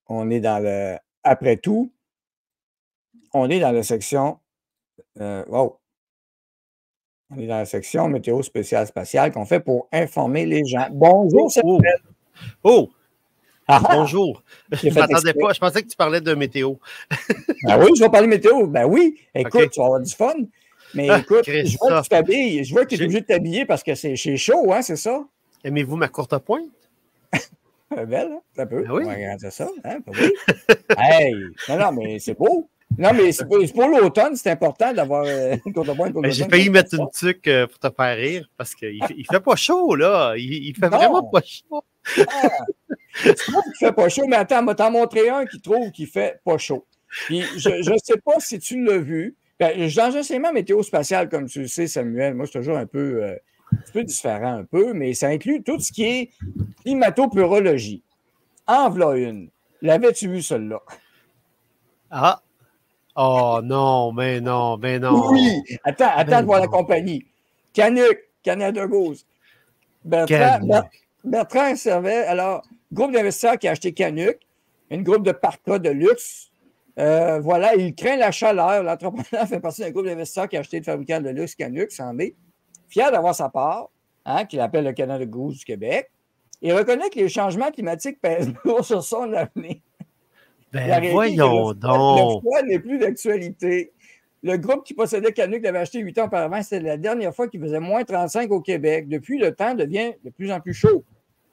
on est dans le... Après tout, on est dans la section... wow! On est dans la section météo spéciale spatiale qu'on fait pour informer les gens. Bonjour, Samuel! Oh! Ah, Bonjour! j'ai Je fait m'attendais exprès. pas. Je pensais que tu parlais de météo. Ben oui, je vais parler météo. Ben oui, écoute, OK. tu vas avoir du fun. Mais Ah, écoute, je vois que tu Christophe. t'habilles. Je vois que tu es J'ai- obligé de t'habiller parce que c'est chaud, hein, c'est ça? Aimez-vous ma courte pointe? Belle, hein? Ça peut. Ben On va oui. regarder ça. Hein? Ben oui. Hey! Non, mais c'est beau. Non, mais c'est pour l'automne, c'est important d'avoir une contrepointe pour Ben, j'ai l'automne. failli mettre une tuque pour te faire rire parce qu'il fait pas chaud, là. Il fait vraiment Non! pas chaud. Ah! Tu trouves qu'il fait pas chaud, mais attends, moi, t'en montrer un qui trouve qu'il fait pas chaud. Puis je ne sais pas si tu l'as vu. Ben, dans un enseignement météo spatial, comme tu le sais, Samuel, moi, c'est toujours un petit peu différent un peu, mais ça inclut tout ce qui est climato-purologie. En v'là une. L'avais-tu vu, celle-là? Ah! Oh non, mais non, mais non. Oui! Attends Ben de voir la non. compagnie. Canuck, Canada Goose. Canuck. Bertrand servait, alors, groupe d'investisseurs qui a acheté Canuck, une groupe de parkas de luxe. Voilà, il craint la chaleur. L'entrepreneur fait partie d'un groupe d'investisseurs qui a acheté le fabricant de luxe Canuck, c'en est. Fier d'avoir sa part, hein, qu'il appelle le Canada Goose du Québec. Il reconnaît que les changements climatiques pèsent lourd sur son avenir. La Ben réalité est que voyons le donc. froid n'est plus d'actualité. Le groupe qui possédait Canuck l'avait acheté 8 ans auparavant. C'était la dernière fois qu'il faisait moins 35 au Québec. Depuis, le temps devient de plus en plus chaud.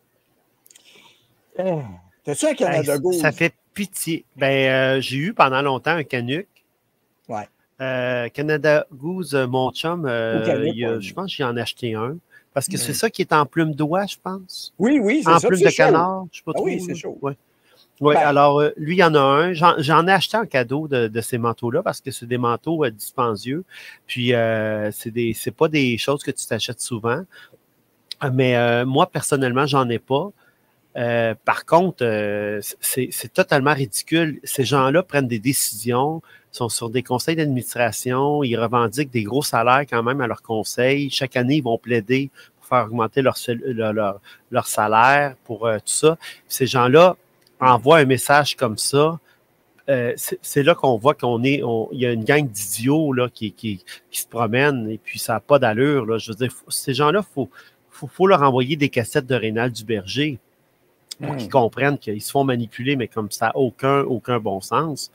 T'as-tu un Hey, Canada Goose? ça fait pitié. Ben, j'ai eu pendant longtemps un Canuck. Ouais. Canada Goose, mon chum, Canuck, ouais. je pense que j'en ai acheté un. Parce que c'est Mm. ça qui est en plume d'oie, je pense. Oui, c'est En ça. plume C'est de chaud. canard, je sais pas Ah oui, trop. c'est Là. chaud. Ouais. Oui, Ben, alors lui, il y en a un. J'en ai acheté en cadeau de ces manteaux-là parce que c'est des manteaux dispendieux. Puis, c'est pas des choses que tu t'achètes souvent. Mais moi, personnellement, j'en ai pas. Par contre, c'est totalement ridicule. Ces gens-là prennent des décisions, sont sur des conseils d'administration, ils revendiquent des gros salaires quand même à leurs conseils. Chaque année, ils vont plaider pour faire augmenter leur salaire, pour tout ça. Puis ces gens-là envoient un message comme ça. C'est là qu'on voit il y a une gang d'idiots là, qui se promènent et puis ça n'a pas d'allure. Là. Je veux dire, ces gens-là, faut leur envoyer des cassettes de Rénal Duberger pour qu'ils comprennent qu'ils se font manipuler, mais comme ça n'a aucun bon sens.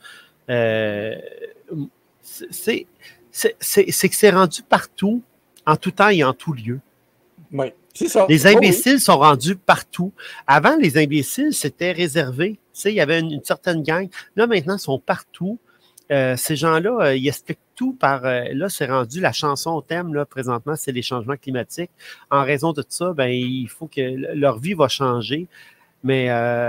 C'est que c'est rendu partout, en tout temps et en tout lieu. oui, c'est ça. Les imbéciles sont rendus partout. Avant, les imbéciles, c'était réservé. Tu sais, il y avait une certaine gang. Là, maintenant, ils sont partout. Ces gens-là, ils expliquent tout par... là, c'est rendu la chanson au thème, là, présentement, c'est les changements climatiques. En raison de ça, ben, il faut que leur vie va changer. Mais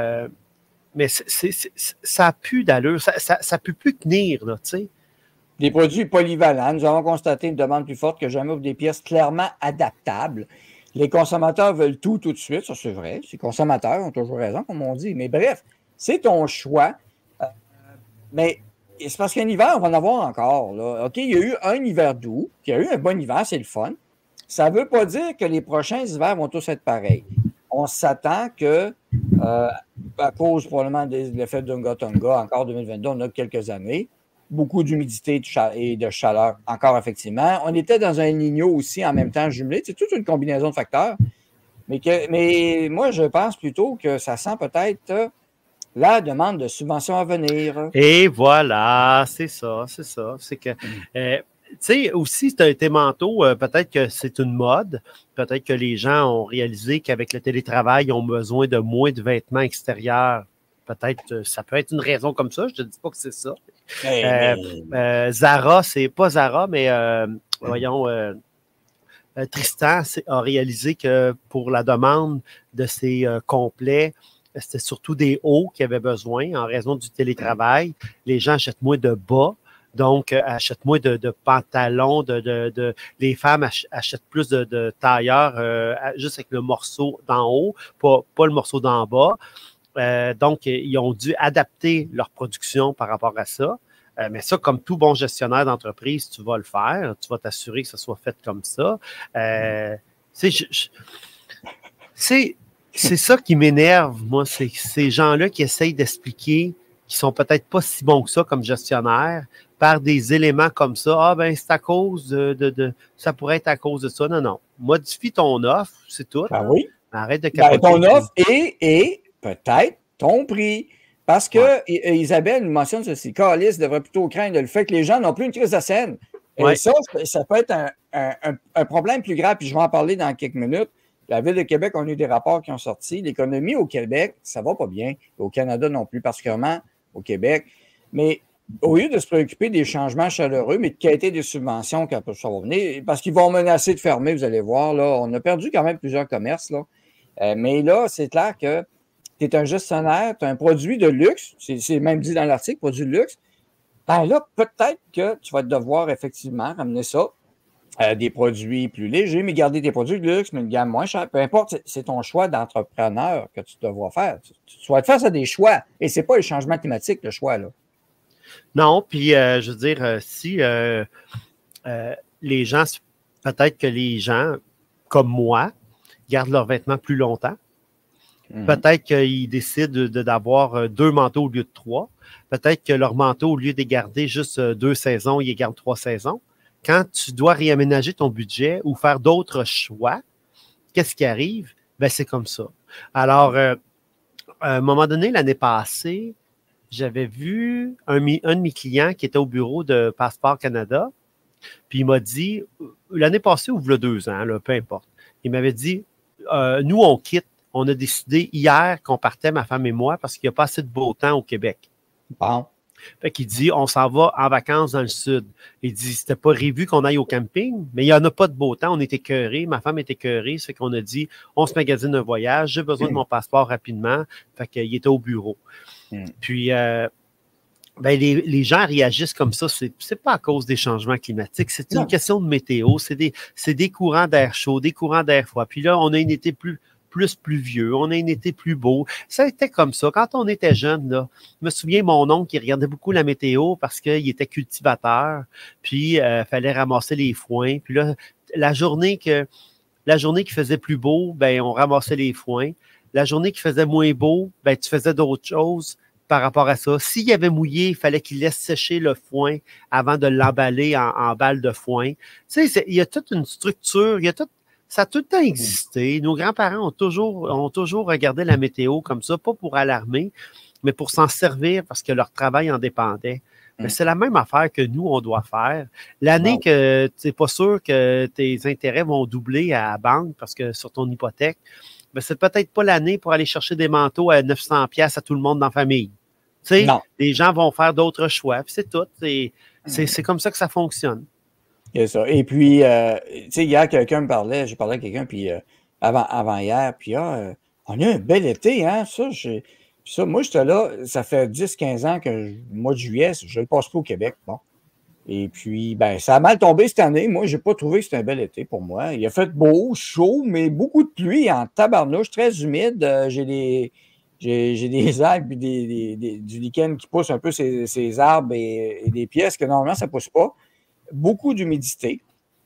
ça n'a plus d'allure. Ça ne peut plus tenir, là, tu sais. Des produits polyvalents. Nous avons constaté une demande plus forte que jamais pour des pièces clairement adaptables. Les consommateurs veulent tout de suite. Ça, c'est vrai. Les consommateurs ont toujours raison, comme on dit. Mais bref, c'est ton choix. Mais c'est parce qu'un hiver, on va en avoir encore. Là. OK, il y a eu un hiver doux. Il y a eu un bon hiver, c'est le fun. Ça ne veut pas dire que les prochains hivers vont tous être pareils. On s'attend que, à cause probablement de l'effet Dunga-Tonga, encore 2022, on a quelques années, beaucoup d'humidité et de chaleur, encore effectivement. On était dans un Niño aussi en même temps jumelé. C'est toute une combinaison de facteurs. Mais moi, je pense plutôt que ça sent peut-être la demande de subventions à venir. Et voilà, c'est ça. C'est que... tu sais, aussi, tes manteaux, peut-être que c'est une mode. Peut-être que les gens ont réalisé qu'avec le télétravail, ils ont besoin de moins de vêtements extérieurs. Peut-être, ça peut être une raison comme ça. Je te dis pas que c'est ça. Zara, c'est pas Zara, mais voyons, Tristan a réalisé que pour la demande de ses complets, c'était surtout des hauts qui avaient besoin en raison du télétravail. Les gens achètent moins de bas. Donc, achètent moins de pantalons, les femmes achètent plus de tailleurs juste avec le morceau d'en haut, pas le morceau d'en bas. Donc, ils ont dû adapter leur production par rapport à ça. Mais ça, comme tout bon gestionnaire d'entreprise, tu vas le faire. Tu vas t'assurer que ça soit fait comme ça. C'est ça qui m'énerve, moi, c'est ces gens-là qui essayent d'expliquer qui sont peut-être pas si bons que ça comme gestionnaires par des éléments comme ça. Ah, ben, c'est à cause ça pourrait être à cause de ça. Non, non. Modifie ton offre, c'est tout. Ben oui. Arrête de Ben, capoter. ton offre et peut-être ton prix. Parce que Isabelle nous mentionne ceci. Carlis devrait plutôt craindre le fait que les gens n'ont plus une crise de scène. Et ça peut être un problème plus grave, puis je vais en parler dans quelques minutes. La Ville de Québec, on a eu des rapports qui ont sorti. L'économie au Québec, ça va pas bien. Au Canada non plus, particulièrement au Québec. Mais au lieu de se préoccuper des changements chaleureux, mais de qualité des subventions quand ça va venir, parce qu'ils vont menacer de fermer, vous allez voir, là, on a perdu quand même plusieurs commerces, là. Mais là, c'est clair que tu es un gestionnaire, tu as un produit de luxe, c'est même dit dans l'article, produit de luxe. Ben là, peut-être que tu vas devoir effectivement ramener ça à des produits plus légers, mais garder tes produits de luxe, mais une gamme moins chère. Peu importe, c'est ton choix d'entrepreneur que tu devras faire. Tu vas te faire ça des choix. Et ce n'est pas le changement climatique, le choix, là. Non, puis je veux dire, si les gens, peut-être que les gens, comme moi, gardent leurs vêtements plus longtemps. Peut-être qu'ils décident d'avoir 2 manteaux au lieu de 3. Peut-être que leur manteau, au lieu de garder juste 2 saisons, ils gardent 3 saisons. Quand tu dois réaménager ton budget ou faire d'autres choix, qu'est-ce qui arrive? Ben, c'est comme ça. Alors, à un moment donné, l'année passée, j'avais vu un de mes clients qui était au bureau de Passeport Canada, puis il m'a dit, l'année passée ou il y a 2 ans, là, peu importe, il m'avait dit, nous, on quitte. On a décidé hier qu'on partait, ma femme et moi, parce qu'il n'y a pas assez de beau temps au Québec. Bon. Fait qu'il dit, on s'en va en vacances dans le sud. Il dit, c'était pas prévu qu'on aille au camping, mais il n'y en a pas de beau temps. On était écœurés. Ma femme était écœurée. Ça fait qu'on a dit, on se magasine un voyage. J'ai besoin de mon passeport rapidement. Fait qu'il était au bureau. Puis, ben, les gens réagissent comme ça. C'est pas à cause des changements climatiques. C'est une question de météo. C'est des courants d'air chaud, des courants d'air froid. Puis là, on a un été plus pluvieux, on a un été plus beau. Ça a été comme ça. Quand on était jeune, là, je me souviens, mon oncle, il regardait beaucoup la météo parce qu'il était cultivateur, puis il fallait ramasser les foins. Puis là, la journée qui faisait plus beau, ben on ramassait les foins. La journée qui faisait moins beau, ben tu faisais d'autres choses par rapport à ça. S'il y avait mouillé, il fallait qu'il laisse sécher le foin avant de l'emballer en balle de foin. Tu sais, il y a toute une structure, ça a tout le temps existé. Nos grands-parents ont toujours regardé la météo comme ça, pas pour alarmer, mais pour s'en servir parce que leur travail en dépendait. Mais c'est la même affaire que nous, on doit faire. L'année que tu n'es pas sûr que tes intérêts vont doubler à la banque parce que sur ton hypothèque, ben c'est peut-être pas l'année pour aller chercher des manteaux à 900$ à tout le monde dans la famille. Tu sais, les gens vont faire d'autres choix, puis c'est tout. C'est comme ça que ça fonctionne. C'est ça. Et puis, tu sais, hier, quelqu'un me parlait, j'ai parlé à quelqu'un, puis avant-hier, puis on a un bel été, hein, ça, moi, j'étais là, ça fait 10-15 ans que le mois de juillet, je le passe pas au Québec, bon. Et puis, ben, ça a mal tombé cette année. Moi, j'ai pas trouvé que c'était un bel été pour moi. Il a fait beau, chaud, mais beaucoup de pluie en tabarnouche, très humide. J'ai des algues et du lichen qui pousse un peu ces arbres et des pièces que normalement, ça pousse pas. Beaucoup d'humidité.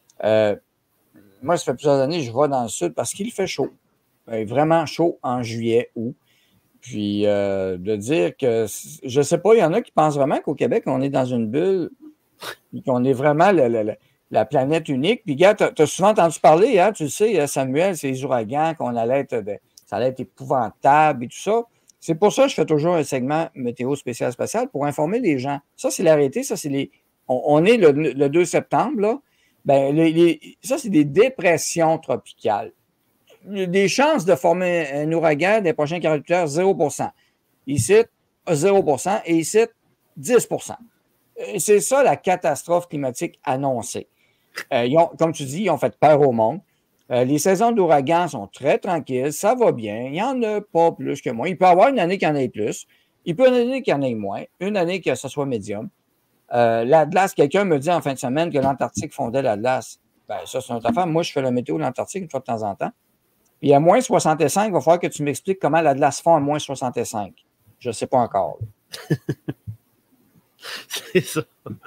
Moi, ça fait plusieurs années que je vais dans le sud parce qu'il fait chaud. Vraiment chaud en juillet, août. Puis de dire que, je ne sais pas, il y en a qui pensent vraiment qu'au Québec, on est dans une bulle et qu'on est vraiment la planète unique. Puis, gars, tu as souvent entendu parler, hein, tu le sais, Samuel, ces ouragans, ça allait être épouvantable et tout ça. C'est pour ça que je fais toujours un segment météo spécial pour informer les gens. Ça, c'est la réalité. Ça, c'est on est le 2 septembre, là. Ben, ça, c'est des dépressions tropicales. Des chances de former un ouragan des prochains 48 heures, 0%. Ici, 0%. Et ici, 10%. C'est ça la catastrophe climatique annoncée. Comme tu dis, ils ont fait peur au monde. Les saisons d'ouragans sont très tranquilles. Ça va bien. Il n'y en a pas plus que moins. Il peut y avoir une année qu'il y en ait plus. Il peut y avoir une année qu'il y en ait moins. Une année que ce soit médium. La glace, quelqu'un me dit en fin de semaine que l'Antarctique fondait la glace. Ben, ça, c'est notre affaire. Moi, je fais la météo de l'Antarctique une fois de temps en temps. Puis à moins 65, il va falloir que tu m'expliques comment la glace fond à moins 65. Je ne sais pas encore. C'est ça.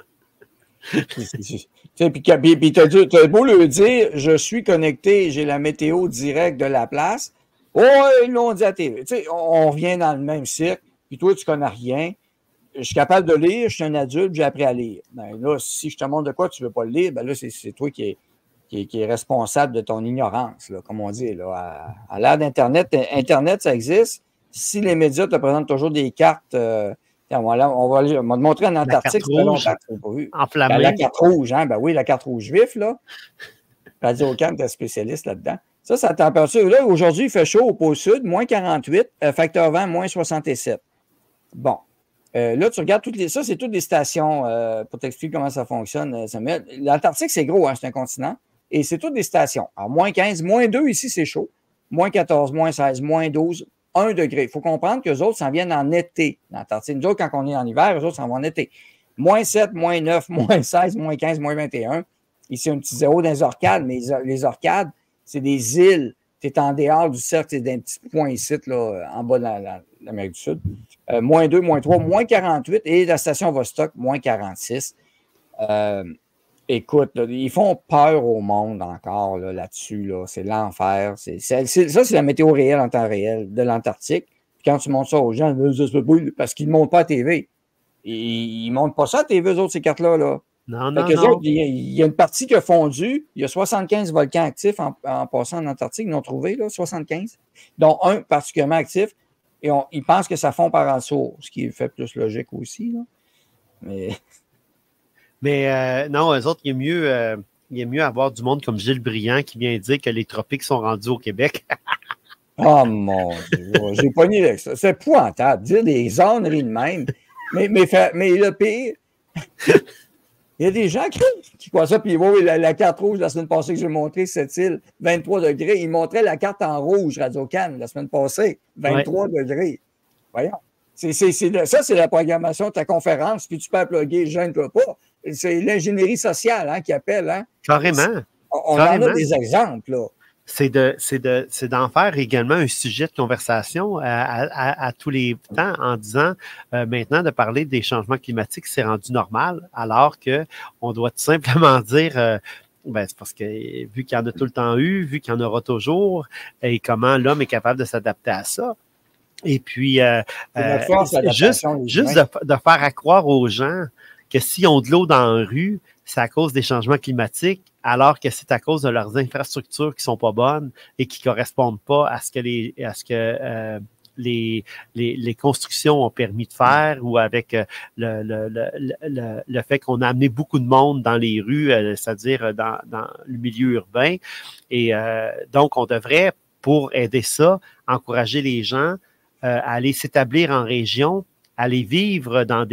Puis tu as beau le dire, je suis connecté, j'ai la météo directe de la place. Oh, ils l'ont dit à la TV. Tu sais, on revient dans le même cycle, puis toi, tu connais rien. Je suis capable de lire, je suis un adulte, j'ai appris à lire. Ben là, si je te montre de quoi tu ne veux pas le lire, ben là, c'est toi qui est responsable de ton ignorance, là, comme on dit. Là. À l'ère d'Internet, Internet, ça existe. Si les médias te présentent toujours des cartes, on va te montrer en Antarctique, ça fait longtemps que tu n'as pas vu. Enflammée. La carte rouge, hein? Ben oui, la carte rouge vif, là. Radio-Can, tu es spécialiste là-dedans. Ça, c'est la température. Là, aujourd'hui, il fait chaud au pôle sud, moins 48, facteur vent, moins 67. Bon. Là, tu regardes toutes les. Ça, c'est toutes des stations pour t'expliquer comment ça fonctionne, Samuel. L'Antarctique, c'est gros, hein, c'est un continent. Et c'est toutes des stations. Alors, moins 15, moins 2, ici, c'est chaud. Moins 14, moins 16, moins 12, 1 degré. Il faut comprendre qu'eux autres s'en viennent en été, l'Antarctique. Nous autres, quand on est en hiver, eux autres s'en vont en été. Moins 7, moins 9, moins 16, moins 15, moins 21. Ici, un petit zéro dans les orcades, mais les orcades, c'est des îles. Tu es en dehors du cercle, c'est d'un petit point ici, là, en bas de l'Amérique du Sud. Moins 2, moins 3, moins 48. Et la station Vostok, moins 46. Écoute, là, ils font peur au monde encore là-dessus. Là, c'est l'enfer. Ça, c'est la météo réelle en temps réel de l'Antarctique. Puis quand tu montres ça aux gens, parce qu'ils ne montrent pas à TV. Ils ne montrent pas ça à TV, eux autres, ces cartes-là. Là. Non. Autres, il y a une partie qui a fondu. Il y a 75 volcans actifs en passant en Antarctique. Ils l'ont trouvé, là, 75. Dont un particulièrement actif. Et ils pensent que ça fond par en dessous, ce qui fait plus logique aussi. Là. Mais non, eux autres, il est mieux avoir du monde comme Gilles Briand qui vient dire que les tropiques sont rendus au Québec. Oh mon Dieu, j'ai pogné avec ça. C'est épouvantable, dire des zoneries de même. Mais le pire, il y a des gens qui croient ça, puis la carte rouge la semaine passée que j'ai montré, cette île, 23 degrés. Ils montraient la carte en rouge, Radio-Can, la semaine passée, 23 degrés. Voyons. Ça, c'est la programmation de ta conférence, puis tu peux applaudir, gêne-toi pas. C'est l'ingénierie sociale qui appelle. Hein? Carrément. On en a des exemples, là. C'est d'en faire également un sujet de conversation à tous les temps en disant maintenant de parler des changements climatiques, c'est rendu normal, alors qu'on doit tout simplement dire c'est parce que vu qu'il y en a tout le temps eu, vu qu'il y en aura toujours, et comment l'homme est capable de s'adapter à ça. Et puis, juste de faire croire aux gens que s'ils ont de l'eau dans la rue, c'est à cause des changements climatiques, alors que c'est à cause de leurs infrastructures qui sont pas bonnes et qui correspondent pas à ce que les constructions ont permis de faire, ou avec le fait qu'on a amené beaucoup de monde dans les rues, c'est-à-dire dans le milieu urbain. Et donc, on devrait, pour aider ça, encourager les gens à aller s'établir en région, aller vivre dans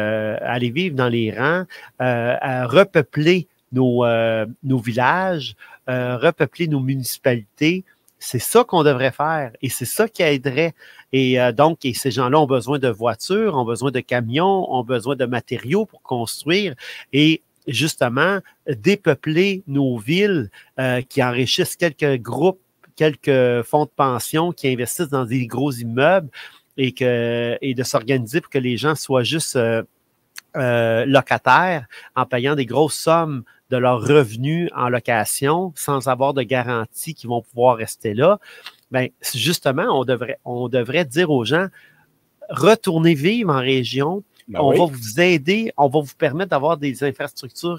les rangs, à repeupler nos villages, repeupler nos municipalités. C'est ça qu'on devrait faire et c'est ça qui aiderait. Et donc, ces gens-là ont besoin de voitures, ont besoin de camions, ont besoin de matériaux pour construire et justement dépeupler nos villes qui enrichissent quelques groupes, quelques fonds de pension qui investissent dans des gros immeubles et de s'organiser pour que les gens soient juste locataires en payant des grosses sommes de leurs revenus en location sans avoir de garantie qu'ils vont pouvoir rester là. Bien, justement, on devrait dire aux gens, retournez vivre en région. On va vous aider, on va vous permettre d'avoir des infrastructures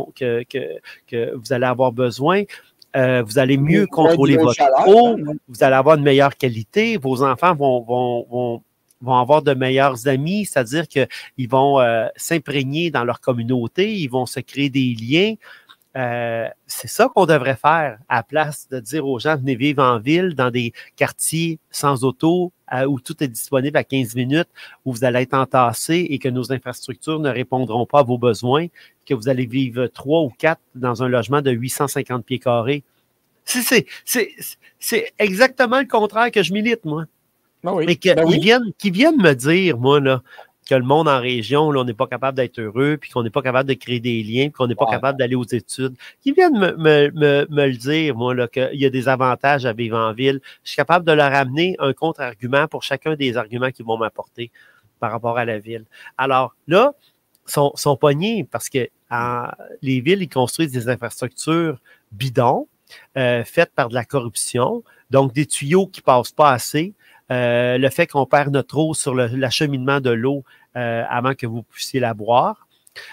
que vous allez avoir besoin. Vous allez mieux contrôler votre eau, vous allez avoir une meilleure qualité, vos enfants vont avoir de meilleurs amis, c'est-à-dire qu'ils vont s'imprégner dans leur communauté, ils vont se créer des liens. C'est ça qu'on devrait faire à la place de dire aux gens, venez vivre en ville, dans des quartiers sans auto, où tout est disponible à 15 minutes, où vous allez être entassés et que nos infrastructures ne répondront pas à vos besoins, que vous allez vivre 3 ou 4 dans un logement de 850 pieds carrés. C'est exactement le contraire que je milite, moi. Ben oui. Mais qu'ils viennent me dire, moi, là, que le monde en région, là, on n'est pas capable d'être heureux, puis qu'on n'est pas capable de créer des liens, puis qu'on n'est pas capable d'aller aux études. Qu'ils viennent me le dire, moi, là, qu'il y a des avantages à vivre en ville. Je suis capable de leur amener un contre-argument pour chacun des arguments qu'ils vont m'apporter par rapport à la ville. Alors là, sont pognés parce que les villes, ils construisent des infrastructures bidons, faites par de la corruption, Donc, des tuyaux qui ne passent pas assez. Le fait qu'on perd notre eau sur l'acheminement de l'eau avant que vous puissiez la boire.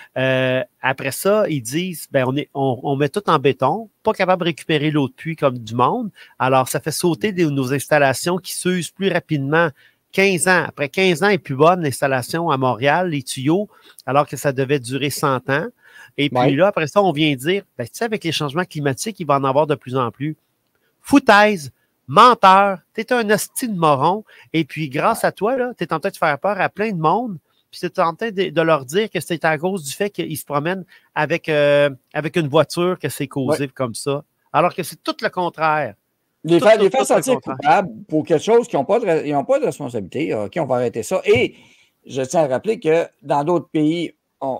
Après ça, ils disent, on met tout en béton, pas capable de récupérer l'eau de pluie comme du monde. Alors, ça fait sauter nos installations qui s'usent plus rapidement. 15 ans. Après 15 ans est plus bonne l'installation à Montréal, les tuyaux, alors que ça devait durer 100 ans. Et puis là, après ça, on vient dire, tu sais, avec les changements climatiques, il va en avoir de plus en plus. Foutaise, menteur, t'es un hostie de moron. Et puis, grâce à toi, là, t'es en train de faire peur à plein de monde. Puis t'es en train de leur dire que c'est à cause du fait qu'ils se promènent avec une voiture que c'est causé comme ça. Alors que c'est tout le contraire. Les faire sentir coupables pour quelque chose qui n'ont pas de responsabilité. OK, on va arrêter ça. Et je tiens à rappeler que dans d'autres pays,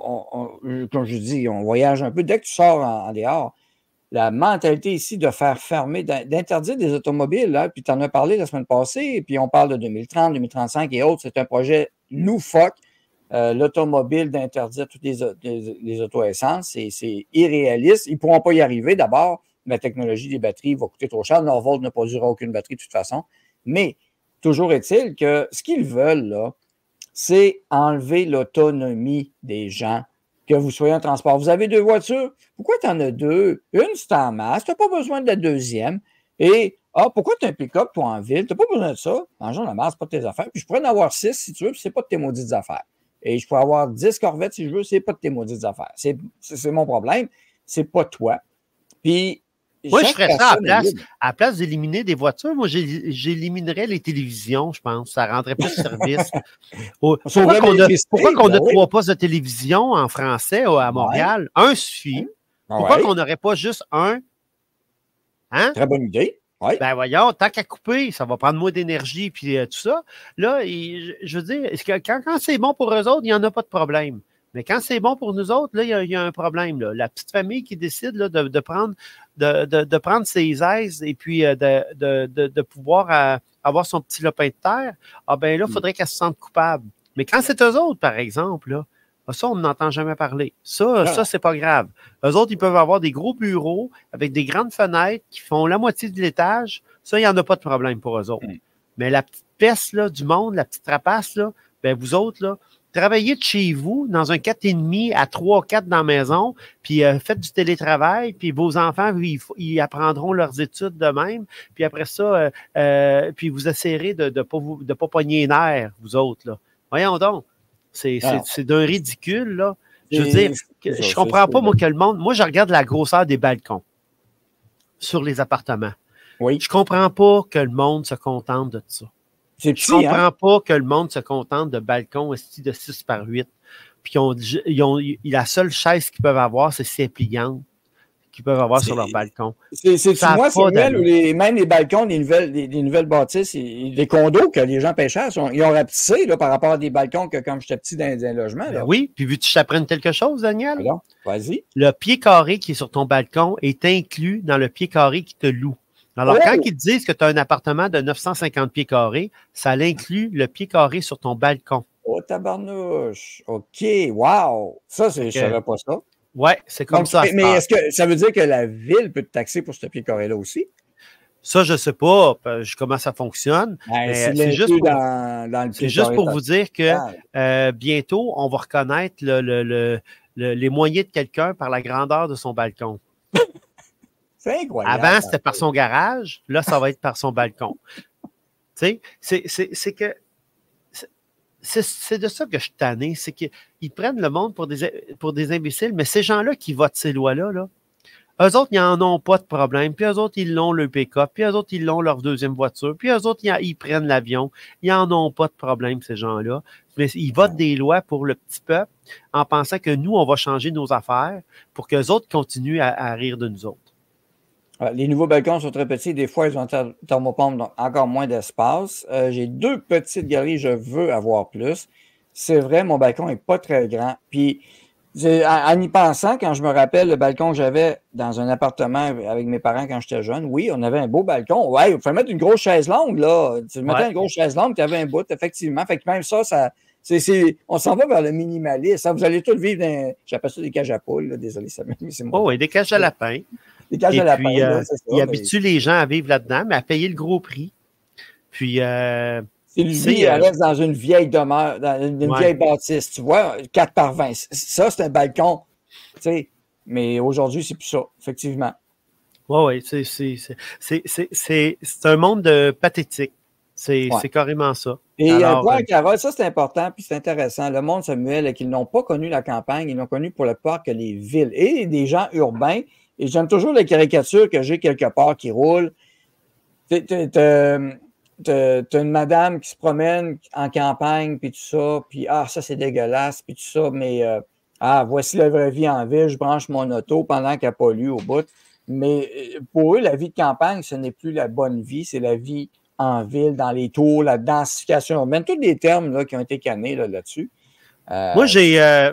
comme je dis, on voyage un peu. Dès que tu sors en dehors, la mentalité ici de faire fermer, d'interdire des automobiles, là, puis tu en as parlé la semaine passée, puis on parle de 2030, 2035 et autres, c'est un projet loufoque. L'automobile d'interdire toutes les auto-essences, c'est irréaliste. Ils ne pourront pas y arriver. D'abord, la technologie des batteries va coûter trop cher. Norvolt ne produira aucune batterie de toute façon. Mais toujours est-il que ce qu'ils veulent, là, c'est enlever l'autonomie des gens. Que vous soyez en transport. Vous avez 2 voitures. Pourquoi tu en as 2? Une, c'est en masse. Tu n'as pas besoin de la deuxième. Et, pourquoi tu as un pick-up, toi, en ville? Tu n'as pas besoin de ça. Mangeons la masse, pas de tes affaires. Puis je pourrais en avoir 6 si tu veux, puis c'est pas de tes maudites affaires. Et je pourrais avoir 10 Corvettes si je veux, c'est pas de tes maudites affaires. C'est mon problème. C'est pas toi. Puis, moi, je ferais ça à la place d'éliminer des voitures. Moi, j'éliminerais les télévisions, je pense. Ça rendrait plus service. Pourquoi qu'on a 3 postes de télévision en français à Montréal? Un suffit. Pourquoi qu'on n'aurait pas juste un? Hein? Très bonne idée. Oui. Ben voyons, tant qu'à couper, ça va prendre moins d'énergie puis tout ça. Là, je veux dire, quand c'est bon pour eux autres, il n'y en a pas de problème. Mais quand c'est bon pour nous autres, là, il y a un problème. Là. La petite famille qui décide là, de prendre ses aises et puis de pouvoir avoir son petit lopin de terre, là, il faudrait qu'elle se sente coupable. Mais quand c'est eux autres, par exemple, là, ça, on n'entend jamais parler. Ça, c'est pas grave. Eux autres, ils peuvent avoir des gros bureaux avec des grandes fenêtres qui font la moitié de l'étage. Ça, il n'y en a pas de problème pour eux autres. Mais la petite peste là, du monde, la petite rapace, là, vous autres, là, travaillez de chez vous dans un 4,5 à 3, 4 dans la maison, puis faites du télétravail, puis vos enfants, ils apprendront leurs études de même, puis après ça, puis vous essayerez de pas pogner les nerfs, vous autres. Là. Voyons donc. C'est d'un ridicule, là. Je veux dire, je comprends pas, moi, que le monde... Moi, je regarde la grosseur des balcons sur les appartements. Oui. Je comprends pas que le monde se contente de ça. Je comprends pas que le monde se contente de balcons de 6 par 8. Puis la seule chaise qu'ils peuvent avoir, c'est ces pliantes qu'ils peuvent avoir sur leur balcon. Moi, Samuel, même les balcons des nouvelles bâtisses, les condos que les gens pêcheurs, ils ont rapetissé là, par rapport à des balcons que quand j'étais petit dans un logement. Là. Oui, puis veux-tu que je t'apprenne quelque chose, Daniel? Alors, vas-y. Le pied carré qui est sur ton balcon est inclus dans le pied carré qui te loue. Alors, quand ils disent que tu as un appartement de 950 pieds carrés, ça inclut le pied carré sur ton balcon. Oh, tabarnouche. OK, wow. Ça, je ne savais pas ça. Oui, c'est comme ça. Mais est-ce que ça veut dire que la ville peut te taxer pour ce pied carré-là aussi? Ça, je ne sais pas comment ça fonctionne. C'est juste pour vous dire que bientôt, on va reconnaître les moyens de quelqu'un par la grandeur de son balcon. C'est incroyable. Avant, c'était par son garage. Là, ça va être par son balcon. Tu sais, c'est de ça que je suis tanné. C'est qu'ils prennent le monde pour des imbéciles, mais ces gens-là qui votent ces lois-là, là, eux autres, ils n'en ont pas de problème. Puis eux autres, ils l'ont le pick-up. Puis eux autres, ils l'ont leur deuxième voiture. Puis eux autres, ils prennent l'avion. Ils n'en ont pas de problème, ces gens-là. Mais ils votent des lois pour le petit peuple en pensant que nous, on va changer nos affaires pour qu'eux autres continuent à rire de nous autres. Les nouveaux balcons sont très petits. Des fois, ils ont une thermopompe, donc encore moins d'espace. J'ai 2 petites galeries, je veux avoir plus. C'est vrai, mon balcon n'est pas très grand. Puis, en y pensant, quand je me rappelle le balcon que j'avais dans un appartement avec mes parents quand j'étais jeune, oui, on avait un beau balcon. Ouais, il fallait mettre une grosse chaise longue, là. Tu mettais une grosse chaise longue, tu avais un bout, effectivement. Fait que même ça on s'en va vers le minimalisme. Vous allez tous vivre dans, j'appelle ça des cages à poules, là. Désolé, ça c'est moi. Oh oui, des cages à lapin. Des cages Et de lapin, puis, là, c'est ça. il habitue les gens à vivre là-dedans, mais à payer le gros prix. Puis, c'est lui, elle reste dans une vieille demeure, dans une vieille bâtisse, tu vois, 4 par 20. Ça, c'est un balcon, tu sais. Mais aujourd'hui, c'est plus ça, effectivement. Oui, c'est un monde pathétique. C'est carrément ça. Et point, Carole, ça c'est important, puis c'est intéressant. Le monde Samuel, qu'ils n'ont pas connu la campagne, ils n'ont connu pour la plupart que les villes et des gens urbains. Et j'aime toujours les caricatures que j'ai quelque part qui roulent. T'as une madame qui se promène en campagne, puis tout ça, puis ça c'est dégueulasse, puis tout ça, mais voici la vraie vie en ville, je branche mon auto pendant qu'elle pollue au bout. Mais pour eux, la vie de campagne, ce n'est plus la bonne vie, c'est la vie en ville, dans les tours, la densification urbaine, tous les termes là, qui ont été cannés là-dessus. Je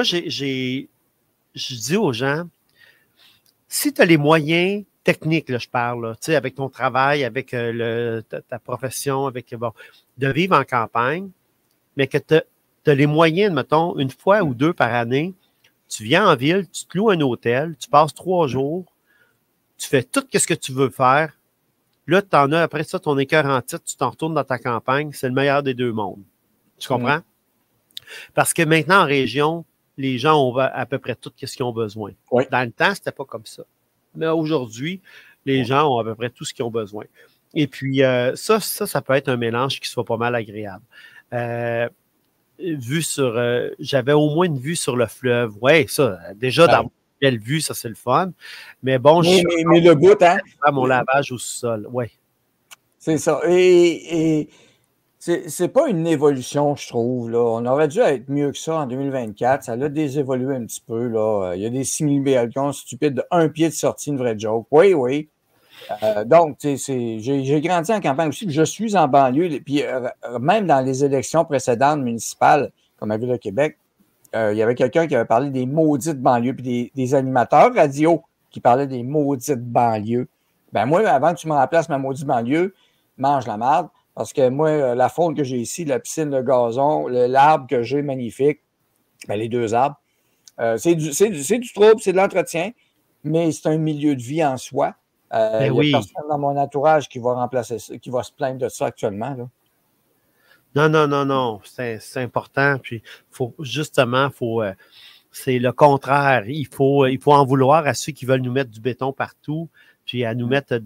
dis aux gens, si tu as les moyens techniques, là, je parle, là, avec ton travail, avec ta profession, de vivre en campagne, mais que tu as les moyens, mettons, une fois ou deux par année, tu viens en ville, tu te loues un hôtel, tu passes 3 jours, tu fais tout ce que tu veux faire. Là, tu en as après ça ton écœur en titre, tu t'en retournes dans ta campagne, c'est le meilleur des deux mondes. Tu comprends? Parce que maintenant, en région, les gens ont à peu près tout ce qu'ils ont besoin. Oui. Dans le temps, c'était pas comme ça. Mais aujourd'hui, les gens ont à peu près tout ce qu'ils ont besoin. Et puis, ça peut être un mélange qui soit pas mal agréable. J'avais au moins une vue sur le fleuve. Oui, ça, déjà, d'avoir une belle vue, ça, c'est le fun. Mais bon, mais le bout, hein? Faire mon lavage au sous-sol, oui. C'est ça. Et c'est pas une évolution, je trouve. Là. On aurait dû être mieux que ça en 2024. Ça l'a désévolué un petit peu. Là. Il y a des simili-balcons stupides de 1 pied de sortie, une vraie joke. Oui. Donc, j'ai grandi en campagne aussi. Je suis en banlieue. Puis même dans les élections précédentes municipales, comme à Ville de Québec, il y avait quelqu'un qui avait parlé des maudites banlieues, puis des animateurs radio qui parlaient des maudites banlieues. Ben moi, avant que tu me remplaces ma maudite banlieue, mange la marde. Parce que moi, la faune que j'ai ici, la piscine, le gazon, l'arbre que j'ai magnifique, ben les 2 arbres, c'est du trouble, c'est de l'entretien, mais c'est un milieu de vie en soi. Il n'y a personne dans mon entourage qui va remplacer ça, qui va se plaindre de ça actuellement. Là. Non. C'est important. Puis, c'est le contraire. Il faut en vouloir à ceux qui veulent nous mettre du béton partout, puis à nous mettre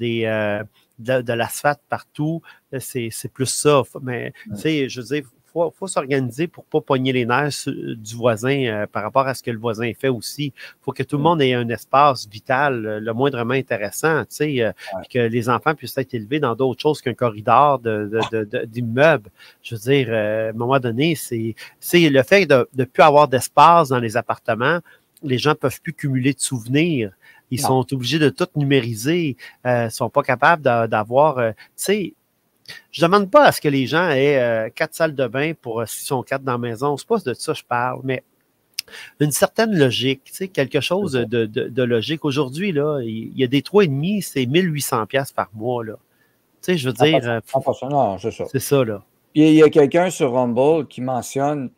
de l'asphalte partout. C'est plus ça. Mais, tu sais, je veux dire, faut s'organiser pour pas pogner les nerfs du voisin par rapport à ce que le voisin fait aussi. Il faut que tout le monde ait un espace vital, le moindrement intéressant, tu sais, que les enfants puissent être élevés dans d'autres choses qu'un corridor d'immeubles. Je veux dire, à un moment donné, c'est le fait de ne plus avoir d'espace dans les appartements. Les gens ne peuvent plus cumuler de souvenirs. Ils sont obligés de tout numériser. Ils sont pas capables d'avoir, tu sais, je demande pas à ce que les gens aient 4 salles de bain pour s'ils sont 4 dans la maison. C'est pas de ça que je parle, mais une certaine logique, tu sais, quelque chose de logique. Aujourd'hui, là, il y a des 3,5, c'est 1800$ par mois, là. Tu sais, je veux dire. Non, c'est ça. C'est ça, là. Puis il y a quelqu'un sur Rumble qui mentionne,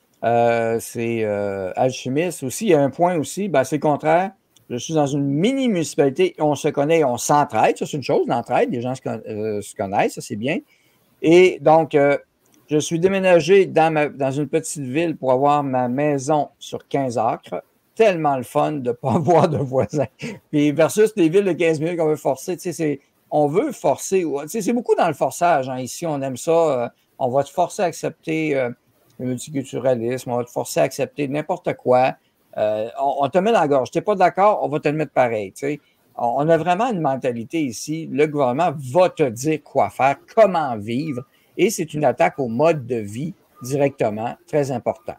c'est Alchimiste aussi. Il y a un point aussi, c'est le contraire. Je suis dans une mini-municipalité, on se connaît, on s'entraide, ça c'est une chose, l'entraide, les gens se connaissent, ça c'est bien. Et donc, je suis déménagé dans une petite ville pour avoir ma maison sur 15 acres. Tellement le fun de ne pas avoir de voisins. Puis versus les villes de 15 minutes qu'on veut forcer, on veut forcer, c'est beaucoup dans le forçage. Hein. Ici, on aime ça, on va te forcer à accepter le multiculturalisme, on va te forcer à accepter n'importe quoi. On te met dans la gorge. Tu n'es pas d'accord, on va te le mettre pareil. T'sais. On a vraiment une mentalité ici. Le gouvernement va te dire quoi faire, comment vivre. Et c'est une attaque au mode de vie directement, très important.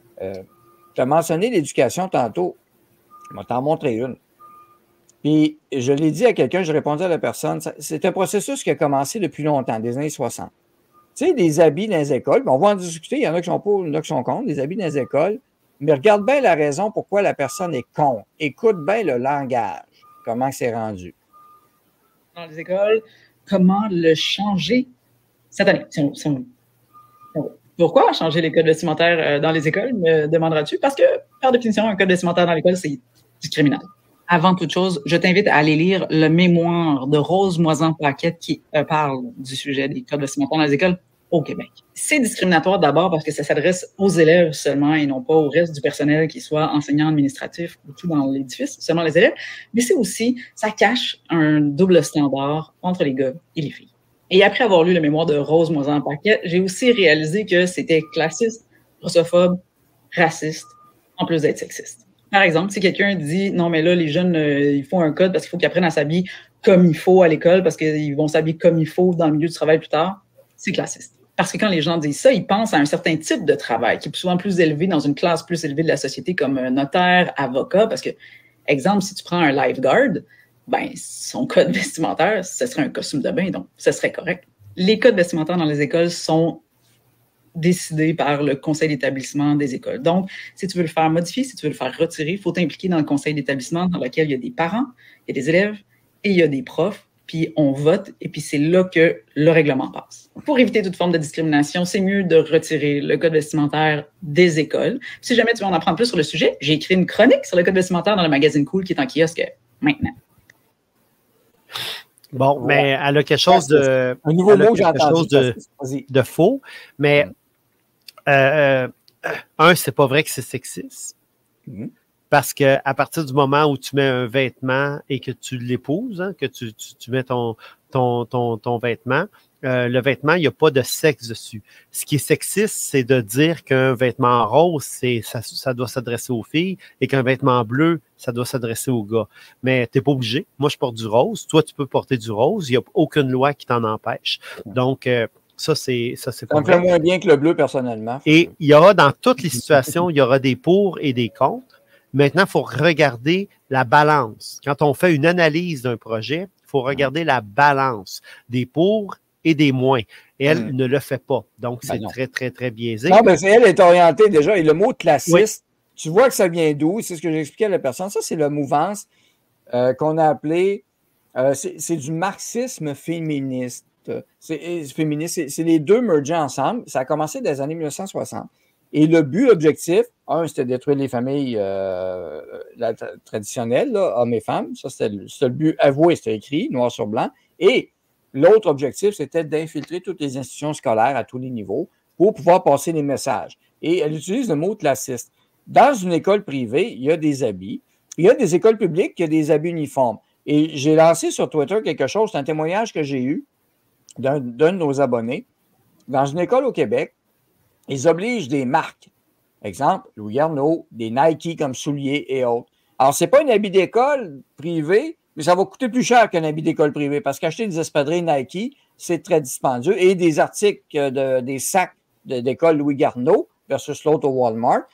Tu as mentionné l'éducation tantôt. Je vais t'en montrer une. Puis, je l'ai dit à quelqu'un, je répondais à la personne, c'est un processus qui a commencé depuis longtemps, des années 60. Tu sais, des habits dans les écoles, on va en discuter, il y en a qui sont pas, il y en a qui sont contre, des habits dans les écoles. Mais regarde bien la raison pourquoi la personne est con. Écoute bien le langage, comment c'est rendu. Dans les écoles, comment le changer cette année? Pourquoi changer les codes vestimentaires dans les écoles, me demanderas-tu? Parce que, par définition, un code vestimentaire dans l'école, c'est discriminant. avant toute chose, je t'invite à aller lire le mémoire de Rose Moisan-Paquette qui parle du sujet des codes vestimentaires dans les écoles au Québec. C'est discriminatoire d'abord parce que ça s'adresse aux élèves seulement et non pas au reste du personnel qui soit enseignant administratif ou tout dans l'édifice, seulement les élèves. Mais c'est aussi, ça cache un double standard entre les gars et les filles. Et après avoir lu le mémoire de Rose Moisan-Paquette, j'ai aussi réalisé que c'était classiste, grossophobe, raciste, en plus d'être sexiste. Par exemple, si quelqu'un dit « Non, mais là, les jeunes, il faut un code parce qu'il faut qu'ils apprennent à s'habiller comme il faut à l'école parce qu'ils vont s'habiller comme il faut dans le milieu du travail plus tard », c'est classiste. Parce que quand les gens disent ça, ils pensent à un certain type de travail qui est souvent plus élevé dans une classe plus élevée de la société comme notaire, avocat. Parce que, exemple, si tu prends un lifeguard, ben, son code vestimentaire, ce serait un costume de bain, donc ce serait correct. Les codes vestimentaires dans les écoles sont décidés par le conseil d'établissement des écoles. Donc, si tu veux le faire modifier, si tu veux le faire retirer, il faut t'impliquer dans le conseil d'établissement dans lequel il y a des parents, il y a des élèves et il y a des profs. Puis on vote, et puis c'est là que le règlement passe. Pour éviter toute forme de discrimination, c'est mieux de retirer le code vestimentaire des écoles. Puis si jamais tu veux en apprendre plus sur le sujet, j'ai écrit une chronique sur le code vestimentaire dans le magazine Cool qui est en kiosque maintenant. Bon, mais elle a quelque chose de... Un nouveau mot que j'ai entendu. De faux, mais c'est pas vrai que c'est sexiste. Parce qu'à partir du moment où tu mets un vêtement et que tu l'épouses, hein, que tu mets ton vêtement, le vêtement, il n'y a pas de sexe dessus. Ce qui est sexiste, c'est de dire qu'un vêtement rose, ça doit s'adresser aux filles et qu'un vêtement bleu, ça doit s'adresser aux gars. Mais tu n'es pas obligé. Moi, je porte du rose. Toi, tu peux porter du rose. Il n'y a aucune loi qui t'en empêche. Donc, ça, c'est pas ça me fait moins bien que le bleu, personnellement. Et il y aura, dans toutes les situations, il y aura des pour et des contre. Maintenant, il faut regarder la balance. Quand on fait une analyse d'un projet, il faut regarder la balance des pour et des moins. Et elle ne le fait pas. Donc, c'est très, très, très biaisé. Non, mais elle est orientée déjà. Et le mot classiste, tu vois que ça vient d'où? C'est ce que j'expliquais à la personne. Ça, c'est la mouvance qu'on a appelée, c'est du marxisme féministe. C'est les deux mergés ensemble. Ça a commencé dans les années 1960. Et le but, l'objectif, c'était de détruire les familles traditionnelles, là, hommes et femmes. Ça, c'était le but avoué, c'était écrit, noir sur blanc. Et l'autre objectif, c'était d'infiltrer toutes les institutions scolaires à tous les niveaux pour pouvoir passer les messages. Et elle utilise le mot classiste. Dans une école privée, il y a des habits. Il y a des écoles publiques qui ont des habits uniformes. Et j'ai lancé sur Twitter quelque chose, c'est un témoignage que j'ai eu d'un de nos abonnés. Dans une école au Québec, ils obligent des marques. Exemple, Louis Garneau, des Nike comme souliers et autres. Alors, ce n'est pas un habit d'école privé, mais ça va coûter plus cher qu'un habit d'école privé parce qu'acheter des espadrilles Nike, c'est très dispendieux. Et des articles, des sacs d'école Louis Garneau versus l'autre au Walmart,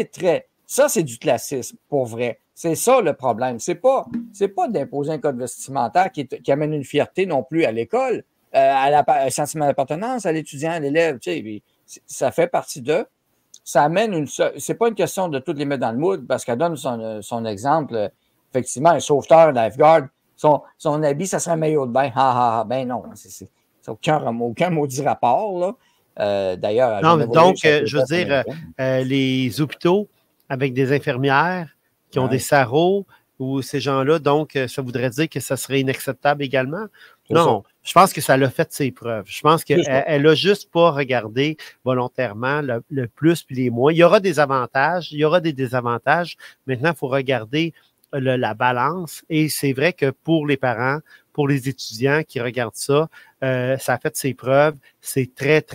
ça, c'est du classisme, pour vrai. C'est ça le problème. C'est pas d'imposer un code vestimentaire qui amène une fierté non plus à l'école, un sentiment d'appartenance à l'étudiant, à l'élève, tu sais, ça fait partie d'eux. Ça amène c'est pas une question de toutes les mettre dans le mood parce qu'elle donne son exemple. Effectivement, un sauveteur, un lifeguard, son habit, ça serait un maillot de bain. Ben non, c'est aucun maudit rapport, là. D'ailleurs, non, donc, je veux dire, les hôpitaux avec des infirmières qui ont des sarraux ou ces gens-là, donc, ça voudrait dire que ça serait inacceptable également? Non, je pense que ça l'a fait ses preuves. Je pense qu'elle n'a juste pas regardé volontairement le plus puis les moins. Il y aura des avantages, il y aura des désavantages. Maintenant, il faut regarder la balance. Et c'est vrai que pour les parents, pour les étudiants qui regardent ça, ça a fait ses preuves. C'est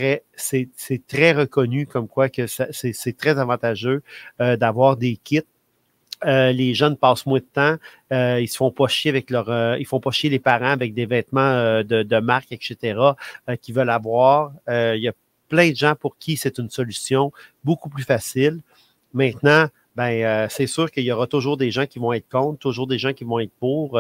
très reconnu comme quoi que c'est très avantageux d'avoir des kits. Les jeunes passent moins de temps, ils se font pas chier avec ils font pas chier les parents avec des vêtements de marque, etc., qu'ils veulent avoir. Il y a plein de gens pour qui c'est une solution beaucoup plus facile. Maintenant, c'est sûr qu'il y aura toujours des gens qui vont être contre, toujours des gens qui vont être pour.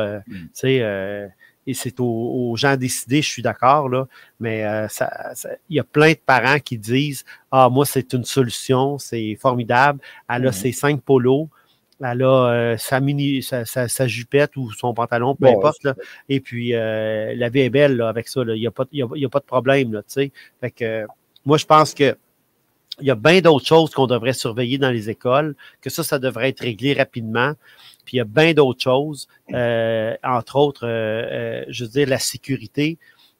Et c'est aux gens à décider, je suis d'accord, là, mais il y a plein de parents qui disent « Ah, moi, c'est une solution, c'est formidable. Elle a ses 5 polos. » Elle a sa jupette ou son pantalon, peu importe. Là. Et puis, la vie est belle là, avec ça. Il n'y a pas de problème. Là, fait que, moi, je pense que il y a bien d'autres choses qu'on devrait surveiller dans les écoles, que ça devrait être réglé rapidement. puis il y a bien d'autres choses, entre autres, je veux dire, la sécurité,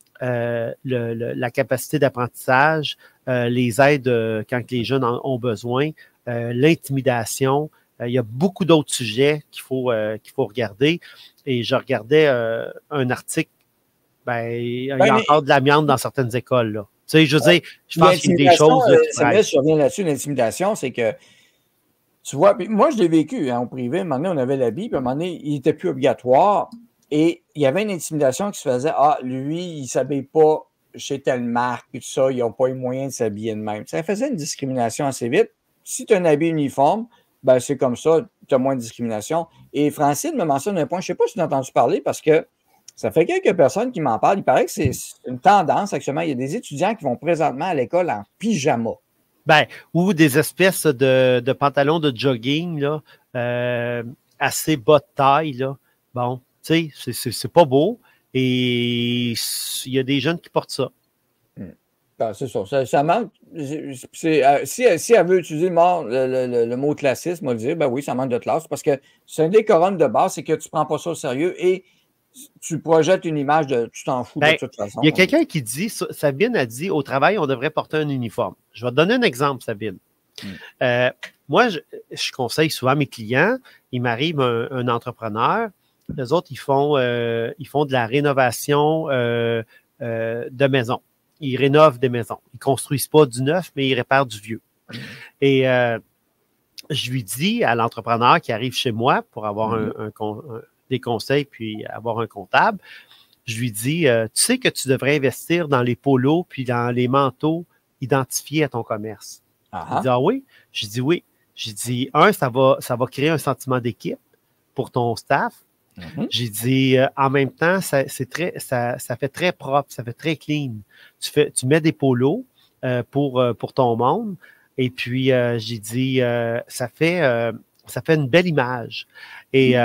la capacité d'apprentissage, les aides quand les jeunes en ont besoin, l'intimidation. Il y a beaucoup d'autres sujets qu'il faut regarder. Et je regardais un article, il y a encore de l'amiante dans certaines écoles, là. Tu sais, je veux dire, je pense qu'il y a des choses... Je reviens là-dessus, l'intimidation, c'est que, tu vois, moi, je l'ai vécu au privé. À un moment donné, on avait l'habit, puis à un moment donné, il n'était plus obligatoire. Et il y avait une intimidation qui se faisait. Ah, lui, il ne s'habille pas chez telle marque, puis tout ça, ils n'ont pas eu moyen de s'habiller de même. Ça faisait une discrimination assez vite. Si tu as un habit uniforme, c'est comme ça, tu as moins de discrimination. Et Francine me mentionne un point, je ne sais pas si tu as entendu parler, parce que ça fait quelques personnes qui m'en parlent. Il paraît que c'est une tendance actuellement. Il y a des étudiants qui vont présentement à l'école en pyjama. Ou des espèces de pantalons de jogging, là, assez bas de taille, là. Bon, tu sais, c'est pas beau. Et il y a des jeunes qui portent ça. C'est ça. Ça manque. Si elle veut utiliser le mot classisme, on va dire, oui, ça manque de classe. Parce que c'est un décorum de base, c'est que tu ne prends pas ça au sérieux et tu projettes une image de tu t'en fous de toute façon. Il y a quelqu'un qui dit, Sabine a dit, au travail, on devrait porter un uniforme. Je vais te donner un exemple, Sabine. Moi, je conseille souvent à mes clients, il m'arrive un entrepreneur, les autres, ils font de la rénovation de maisons. Ils rénovent des maisons. Ils ne construisent pas du neuf, mais ils réparent du vieux. Et je lui dis à l'entrepreneur qui arrive chez moi pour avoir des conseils puis avoir un comptable, je lui dis, tu sais que tu devrais investir dans les polos puis dans les manteaux identifiés à ton commerce. Il dit, ah oui? Je dis oui. J'ai dit, ça va créer un sentiment d'équipe pour ton staff. J'ai dit, en même temps, ça fait très propre, ça fait très clean. Tu mets des polos pour ton monde. Et puis, j'ai dit, ça fait une belle image. Et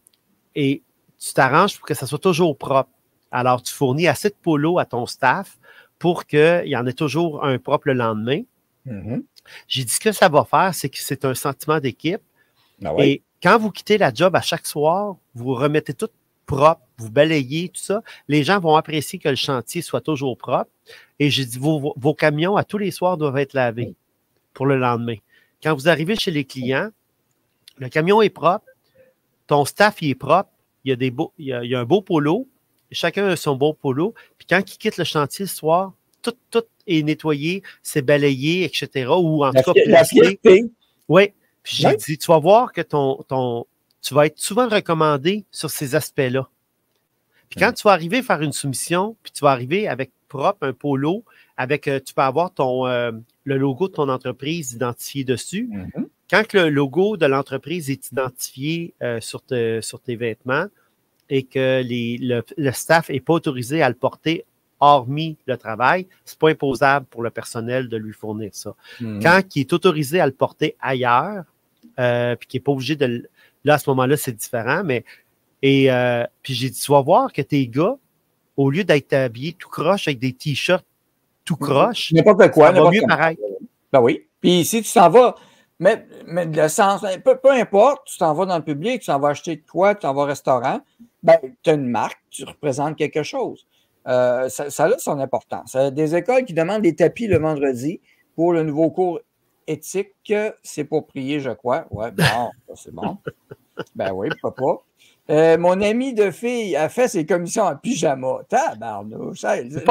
tu t'arranges pour que ça soit toujours propre. Alors, tu fournis assez de polos à ton staff pour qu'il y en ait toujours un propre le lendemain. J'ai dit, ce que ça va faire, c'est que c'est un sentiment d'équipe. Et quand vous quittez la job à chaque soir, vous remettez tout propre, vous balayez, tout ça. Les gens vont apprécier que le chantier soit toujours propre. Et j'ai dit, vos camions, à tous les soirs, doivent être lavés pour le lendemain. Quand vous arrivez chez les clients, le camion est propre, ton staff il est propre, il y a un beau polo, chacun a son beau polo. Puis quand il quitte le chantier le soir, tout est nettoyé, c'est balayé, etc. Ou en tout cas placé. Oui. Puis j'ai dit, tu vas voir que tu vas être souvent recommandé sur ces aspects-là. Puis quand tu vas arriver à faire une soumission, puis tu vas arriver avec propre un polo, tu peux avoir le logo de ton entreprise identifié dessus. Quand le logo de l'entreprise est identifié sur tes vêtements et que le staff n'est pas autorisé à le porter hormis le travail, c'est pas imposable pour le personnel de lui fournir ça. Quand il est autorisé à le porter ailleurs, puis qu'il n'est pas obligé de... Là, à ce moment-là, c'est différent, mais... puis j'ai dit, tu vas voir que tes gars, au lieu d'être habillés tout croche avec des t-shirts tout croche, n'importe quoi, ça va mieux pareil. Oui. Puis si tu t'en vas, mais le sens, peu importe, tu t'en vas dans le public, tu t'en vas acheter de quoi, tu t'en vas au restaurant, tu as une marque, tu représentes quelque chose. Ça a son importance. Des écoles qui demandent des tapis le vendredi pour le nouveau cours éthique, c'est pour prier, je crois. Ouais, bon, c'est bon. Oui, pourquoi pas. Mon ami de fille a fait ses commissions en pyjama. Tabarnouche.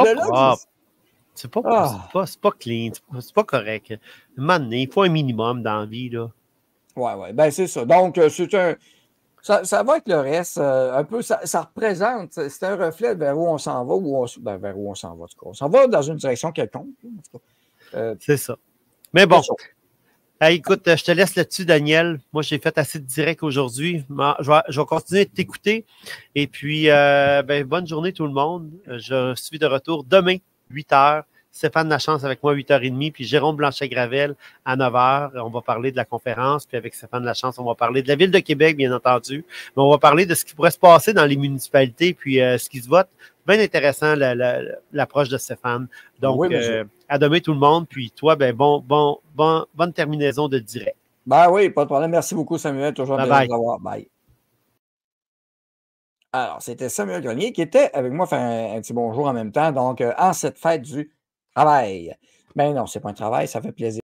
C'est pas clean, c'est pas correct. Maintenant, il faut un minimum d'envie, là. Ouais, c'est ça. Donc, ça va avec le reste. Un peu, ça représente, c'est un reflet vers où on s'en va, vers où on s'en va, en tout cas. On s'en va dans une direction quelconque. C'est ça. Mais bon. Hey, écoute, je te laisse là-dessus, Daniel. Moi, j'ai fait assez de direct aujourd'hui. Je vais continuer de t'écouter. Et puis, bonne journée tout le monde. Je suis de retour demain, 8h. Stéphane Lachance avec moi, 8h30. Puis Jérôme Blanchet-Gravel à 9h. On va parler de la conférence. Puis avec Stéphane Lachance, on va parler de la Ville de Québec, bien entendu. Mais on va parler de ce qui pourrait se passer dans les municipalités. Puis ce qui se vote. Bien intéressant, l'approche de Stéphane. Donc, à demain tout le monde. Puis toi, bonne terminaison de direct. Oui, pas de problème. Merci beaucoup, Samuel. Toujours un plaisir de t'avoir. Bye. Alors, c'était Samuel Grenier qui était avec moi faire un petit bonjour en même temps. Donc, en cette fête du travail. Mais non, c'est pas un travail, ça fait plaisir.